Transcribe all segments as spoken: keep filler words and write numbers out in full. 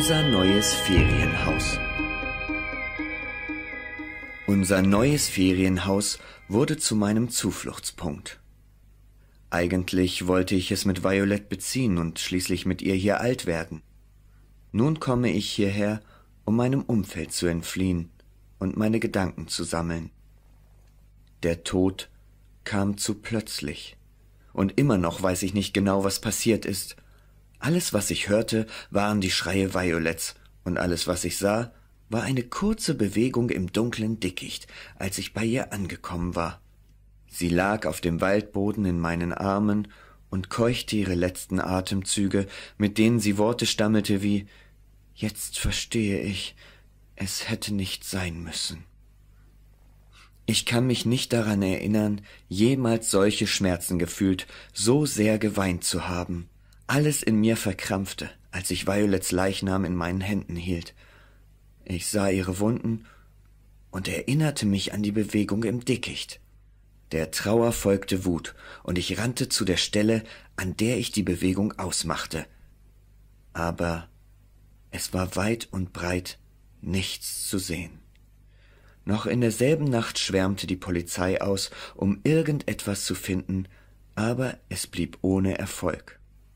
Unser neues Ferienhaus. Unser neues Ferienhaus wurde zu meinem Zufluchtspunkt. Eigentlich wollte ich es mit Violette beziehen und schließlich mit ihr hier alt werden. Nun komme ich hierher, um meinem Umfeld zu entfliehen und meine Gedanken zu sammeln. Der Tod kam zu plötzlich, und immer noch weiß ich nicht genau, was passiert ist. Alles, was ich hörte, waren die Schreie Violets, und alles, was ich sah, war eine kurze Bewegung im dunklen Dickicht, als ich bei ihr angekommen war. Sie lag auf dem Waldboden in meinen Armen und keuchte ihre letzten Atemzüge, mit denen sie Worte stammelte wie »Jetzt verstehe ich, es hätte nicht sein müssen.« Ich kann mich nicht daran erinnern, jemals solche Schmerzen gefühlt, so sehr geweint zu haben. Alles in mir verkrampfte, als ich Violets Leichnam in meinen Händen hielt. Ich sah ihre Wunden und erinnerte mich an die Bewegung im Dickicht. Der Trauer folgte Wut, und ich rannte zu der Stelle, an der ich die Bewegung ausmachte. Aber es war weit und breit nichts zu sehen. Noch in derselben Nacht schwärmte die Polizei aus, um irgendetwas zu finden, aber es blieb ohne Erfolg.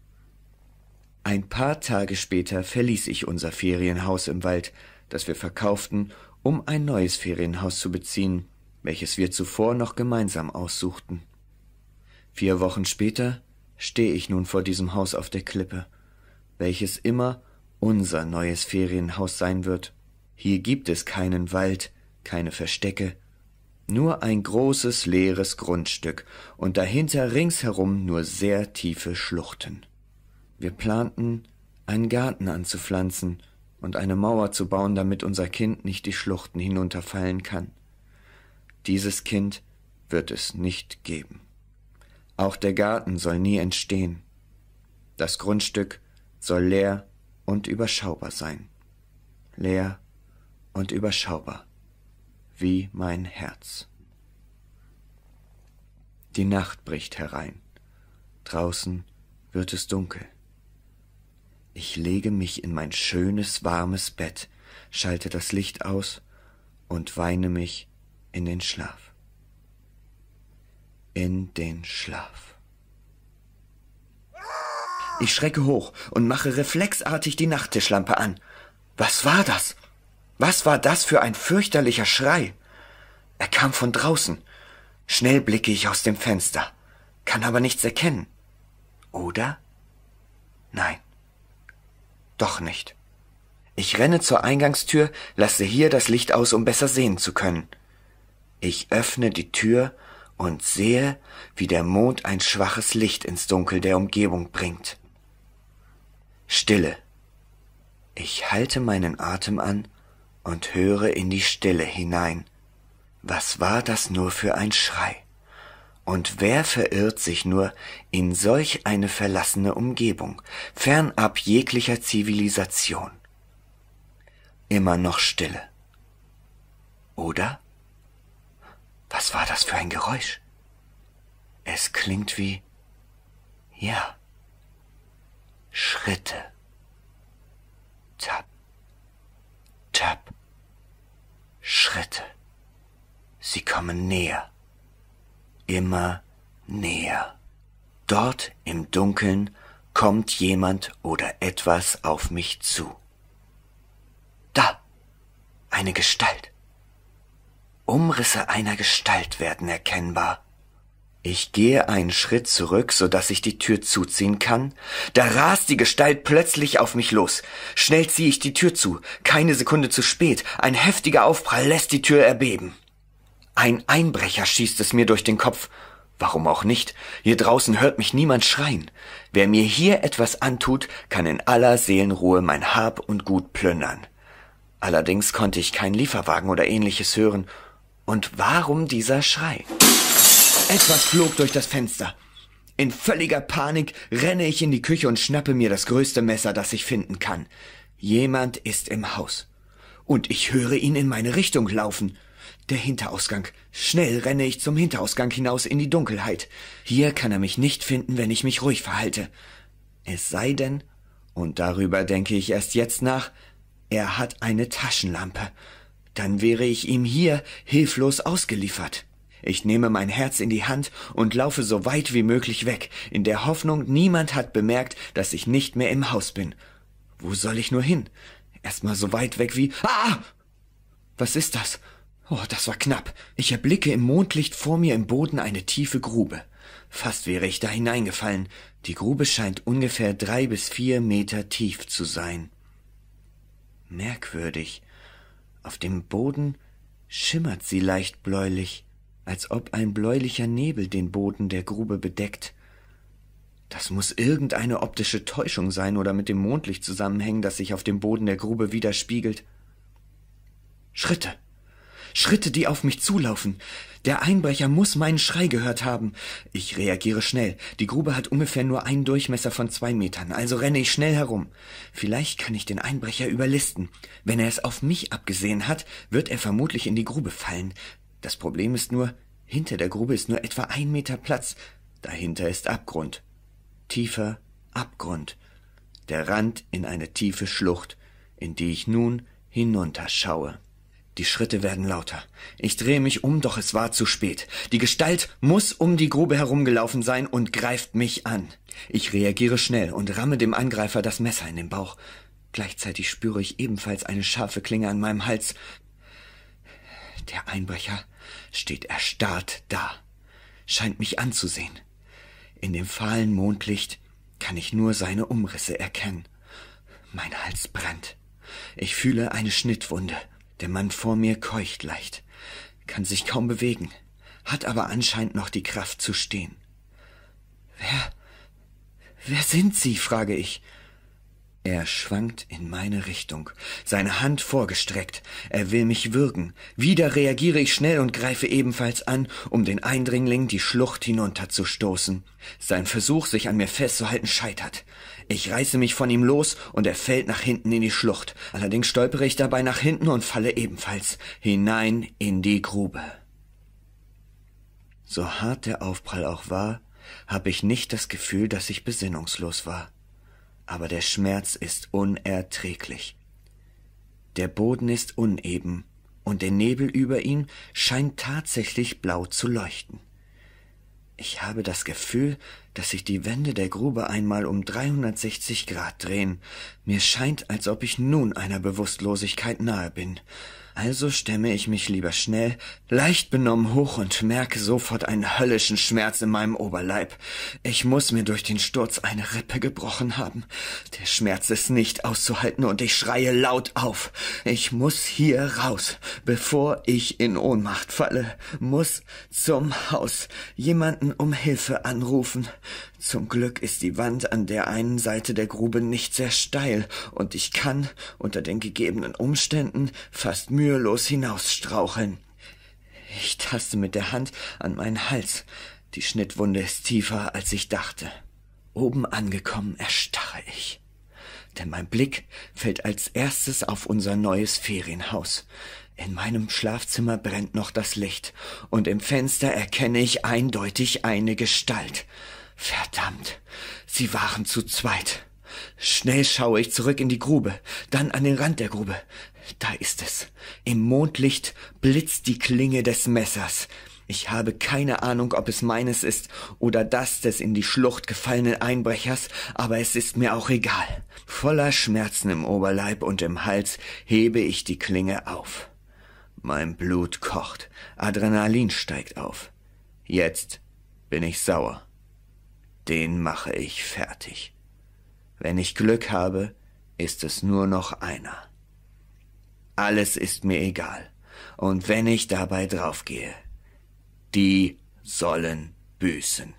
Ein paar Tage später verließ ich unser Ferienhaus im Wald, das wir verkauften, um ein neues Ferienhaus zu beziehen, welches wir zuvor noch gemeinsam aussuchten. Vier Wochen später stehe ich nun vor diesem Haus auf der Klippe, welches immer unser neues Ferienhaus sein wird. Hier gibt es keinen Wald, keine Verstecke, nur ein großes, leeres Grundstück und dahinter ringsherum nur sehr tiefe Schluchten. Wir planten, einen Garten anzupflanzen und eine Mauer zu bauen, damit unser Kind nicht die Schluchten hinunterfallen kann. Dieses Kind wird es nicht geben. Auch der Garten soll nie entstehen. Das Grundstück soll leer und überschaubar sein. Leer und überschaubar, wie mein Herz. Die Nacht bricht herein. Draußen wird es dunkel. Ich lege mich in mein schönes, warmes Bett, schalte das Licht aus und weine mich in den Schlaf. In den Schlaf. Ich schrecke hoch und mache reflexartig die Nachttischlampe an. Was war das? Was war das für ein fürchterlicher Schrei? Er kam von draußen. Schnell blicke ich aus dem Fenster, kann aber nichts erkennen. Oder? Nein. Doch nicht. Ich renne zur Eingangstür, lasse hier das Licht aus, um besser sehen zu können. Ich öffne die Tür und sehe, wie der Mond ein schwaches Licht ins Dunkel der Umgebung bringt. Stille. Ich halte meinen Atem an und höre in die Stille hinein. Was war das nur für ein Schrei? Und wer verirrt sich nur in solch eine verlassene Umgebung, fernab jeglicher Zivilisation? Immer noch Stille. Oder? Was war das für ein Geräusch? Es klingt wie, ja, Schritte. Tap, tap, Schritte. Sie kommen näher. Immer näher. Dort im Dunkeln kommt jemand oder etwas auf mich zu. Da, eine Gestalt. Umrisse einer Gestalt werden erkennbar. Ich gehe einen Schritt zurück, so dass ich die Tür zuziehen kann. Da rast die Gestalt plötzlich auf mich los. Schnell ziehe ich die Tür zu. Keine Sekunde zu spät. Ein heftiger Aufprall lässt die Tür erbeben. Ein Einbrecher schießt es mir durch den Kopf. Warum auch nicht? Hier draußen hört mich niemand schreien. Wer mir hier etwas antut, kann in aller Seelenruhe mein Hab und Gut plündern. Allerdings konnte ich keinen Lieferwagen oder ähnliches hören. Und warum dieser Schrei? Etwas flog durch das Fenster. In völliger Panik renne ich in die Küche und schnappe mir das größte Messer, das ich finden kann. Jemand ist im Haus. Und ich höre ihn in meine Richtung laufen. Der Hinterausgang. Schnell renne ich zum Hinterausgang hinaus in die Dunkelheit. Hier kann er mich nicht finden, wenn ich mich ruhig verhalte. Es sei denn, Und darüber denke ich erst jetzt nach, er hat eine Taschenlampe. Dann wäre ich ihm hier hilflos ausgeliefert. Ich nehme mein Herz in die Hand und laufe so weit wie möglich weg, in der Hoffnung, niemand hat bemerkt, dass ich nicht mehr im Haus bin. Wo soll ich nur hin? Erstmal so weit weg wie... Ah! Was ist das? Oh, das war knapp. Ich erblicke im Mondlicht vor mir im Boden eine tiefe Grube. Fast wäre ich da hineingefallen. Die Grube scheint ungefähr drei bis vier Meter tief zu sein. Merkwürdig. Auf dem Boden schimmert sie leicht bläulich, als ob ein bläulicher Nebel den Boden der Grube bedeckt. Das muss irgendeine optische Täuschung sein oder mit dem Mondlicht zusammenhängen, das sich auf dem Boden der Grube widerspiegelt. Schritte. Schritte, die auf mich zulaufen. Der Einbrecher muss meinen Schrei gehört haben. Ich reagiere schnell. Die Grube hat ungefähr nur einen Durchmesser von zwei Metern, also renne ich schnell herum. Vielleicht kann ich den Einbrecher überlisten. Wenn er es auf mich abgesehen hat, wird er vermutlich in die Grube fallen. Das Problem ist nur, hinter der Grube ist nur etwa ein Meter Platz. Dahinter ist Abgrund. Tiefer Abgrund. Der Rand in eine tiefe Schlucht, in die ich nun hinunterschaue. Die Schritte werden lauter. Ich drehe mich um, doch es war zu spät. Die Gestalt muss um die Grube herumgelaufen sein und greift mich an. Ich reagiere schnell und ramme dem Angreifer das Messer in den Bauch. Gleichzeitig spüre ich ebenfalls eine scharfe Klinge an meinem Hals. Der Einbrecher steht erstarrt da, scheint mich anzusehen. In dem fahlen Mondlicht kann ich nur seine Umrisse erkennen. Mein Hals brennt. Ich fühle eine Schnittwunde. Der Mann vor mir keucht leicht, kann sich kaum bewegen, hat aber anscheinend noch die Kraft zu stehen. Wer, wer sind Sie? Frage ich. Er schwankt in meine Richtung, seine Hand vorgestreckt. Er will mich würgen. Wieder reagiere ich schnell und greife ebenfalls an, um den Eindringling die Schlucht hinunterzustoßen. Sein Versuch, sich an mir festzuhalten, scheitert. Ich reiße mich von ihm los und er fällt nach hinten in die Schlucht. Allerdings stolpere ich dabei nach hinten und falle ebenfalls hinein in die Grube. So hart der Aufprall auch war, habe ich nicht das Gefühl, dass ich besinnungslos war. Aber der Schmerz ist unerträglich. Der Boden ist uneben und der Nebel über ihm scheint tatsächlich blau zu leuchten. Ich habe das Gefühl, dass sich die Wände der Grube einmal um dreihundertsechzig Grad drehen. Mir scheint, als ob ich nun einer Bewusstlosigkeit nahe bin. Also stemme ich mich lieber schnell, leicht benommen hoch und merke sofort einen höllischen Schmerz in meinem Oberleib. Ich muss mir durch den Sturz eine Rippe gebrochen haben. Der Schmerz ist nicht auszuhalten und ich schreie laut auf. Ich muss hier raus, bevor ich in Ohnmacht falle, muss zum Haus, jemanden um Hilfe anrufen. Zum Glück ist die Wand an der einen Seite der Grube nicht sehr steil und ich kann, unter den gegebenen Umständen, fast mühelos hinausstraucheln. Ich taste mit der Hand an meinen Hals. Die Schnittwunde ist tiefer, als ich dachte. Oben angekommen erstarre ich. Denn mein Blick fällt als erstes auf unser neues Ferienhaus. In meinem Schlafzimmer brennt noch das Licht und im Fenster erkenne ich eindeutig eine Gestalt. Verdammt, sie waren zu zweit. Schnell schaue ich zurück in die Grube, dann an den Rand der Grube. Da ist es. Im Mondlicht blitzt die Klinge des Messers. Ich habe keine Ahnung, ob es meines ist oder das des in die Schlucht gefallenen Einbrechers, aber es ist mir auch egal. Voller Schmerzen im Oberleib und im Hals hebe ich die Klinge auf. Mein Blut kocht, Adrenalin steigt auf. Jetzt bin ich sauer. Den mache ich fertig. Wenn ich Glück habe, ist es nur noch einer. Alles ist mir egal. Und wenn ich dabei draufgehe, die sollen büßen.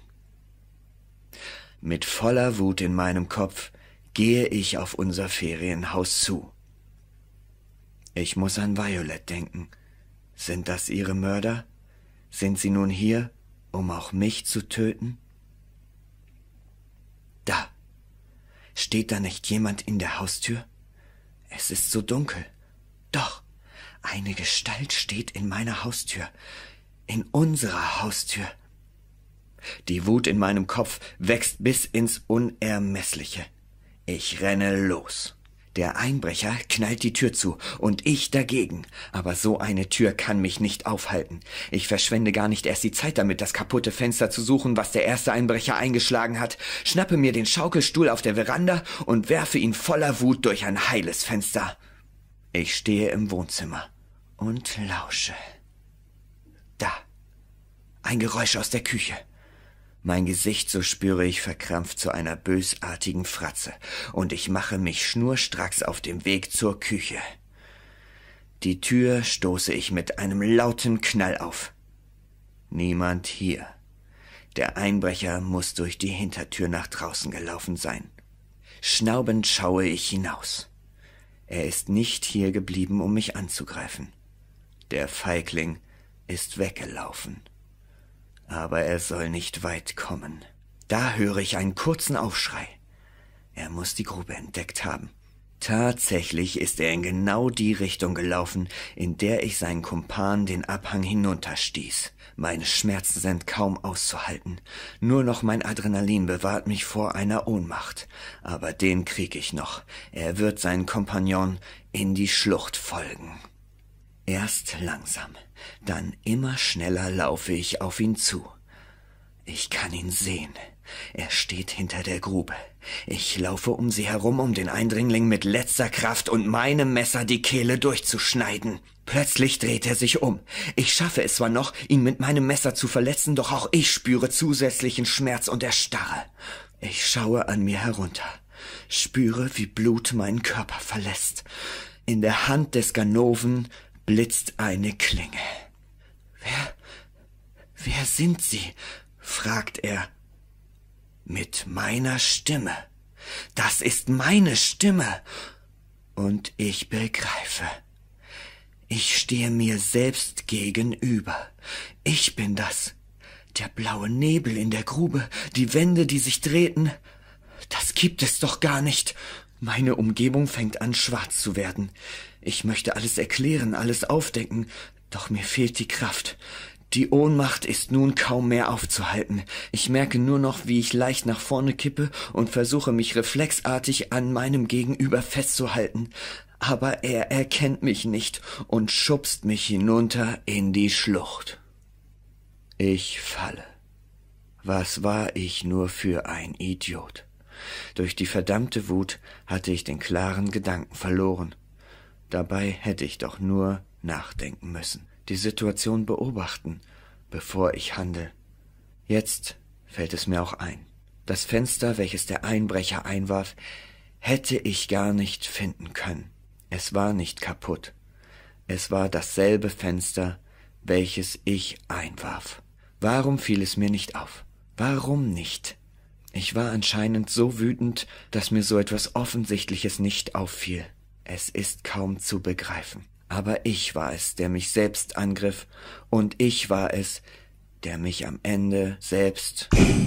Mit voller Wut in meinem Kopf gehe ich auf unser Ferienhaus zu. Ich muss an Violet denken. Sind das ihre Mörder? Sind sie nun hier, um auch mich zu töten? Da. Steht da nicht jemand in der Haustür? Es ist so dunkel. Doch, eine Gestalt steht in meiner Haustür. In unserer Haustür. Die Wut in meinem Kopf wächst bis ins Unermessliche. Ich renne los. Der Einbrecher knallt die Tür zu und ich dagegen. Aber so eine Tür kann mich nicht aufhalten. Ich verschwende gar nicht erst die Zeit damit, das kaputte Fenster zu suchen, was der erste Einbrecher eingeschlagen hat, schnappe mir den Schaukelstuhl auf der Veranda und werfe ihn voller Wut durch ein heiles Fenster. Ich stehe im Wohnzimmer und lausche. Da. Ein Geräusch aus der Küche. Mein Gesicht, so spüre ich, verkrampft zu einer bösartigen Fratze, und ich mache mich schnurstracks auf dem Weg zur Küche. Die Tür stoße ich mit einem lauten Knall auf. Niemand hier. Der Einbrecher muss durch die Hintertür nach draußen gelaufen sein. Schnaubend schaue ich hinaus. Er ist nicht hier geblieben, um mich anzugreifen. Der Feigling ist weggelaufen. Aber er soll nicht weit kommen. Da höre ich einen kurzen Aufschrei. Er muss die Grube entdeckt haben. Tatsächlich ist er in genau die Richtung gelaufen, in der ich seinen Kumpan den Abhang hinunterstieß. Meine Schmerzen sind kaum auszuhalten. Nur noch mein Adrenalin bewahrt mich vor einer Ohnmacht. Aber den krieg ich noch. Er wird seinen Kompagnon in die Schlucht folgen. Erst langsam, dann immer schneller laufe ich auf ihn zu. Ich kann ihn sehen. Er steht hinter der Grube. Ich laufe um sie herum, um den Eindringling mit letzter Kraft und meinem Messer die Kehle durchzuschneiden. Plötzlich dreht er sich um. Ich schaffe es zwar noch, ihn mit meinem Messer zu verletzen, doch auch ich spüre zusätzlichen Schmerz und erstarre. Ich schaue an mir herunter, spüre, wie Blut meinen Körper verlässt. In der Hand des Ganoven blitzt eine Klinge. Wer, wer sind Sie? Fragt er. Mit meiner Stimme. Das ist meine Stimme. Und ich begreife. Ich stehe mir selbst gegenüber. Ich bin das. Der blaue Nebel in der Grube, die Wände, die sich drehten. Das gibt es doch gar nicht. Meine Umgebung fängt an, schwarz zu werden. Ich möchte alles erklären, alles aufdecken, doch mir fehlt die Kraft. Die Ohnmacht ist nun kaum mehr aufzuhalten. Ich merke nur noch, wie ich leicht nach vorne kippe und versuche, mich reflexartig an meinem Gegenüber festzuhalten. Aber er erkennt mich nicht und schubst mich hinunter in die Schlucht. Ich falle. Was war ich nur für ein Idiot? Durch die verdammte Wut hatte ich den klaren Gedanken verloren. Dabei hätte ich doch nur nachdenken müssen, die Situation beobachten, bevor ich handle. Jetzt fällt es mir auch ein. Das Fenster, welches der Einbrecher einwarf, hätte ich gar nicht finden können. Es war nicht kaputt. Es war dasselbe Fenster, welches ich einwarf. Warum fiel es mir nicht auf? Warum nicht? Ich war anscheinend so wütend, dass mir so etwas Offensichtliches nicht auffiel. Es ist kaum zu begreifen. Aber ich war es, der mich selbst angriff, und ich war es, der mich am Ende selbst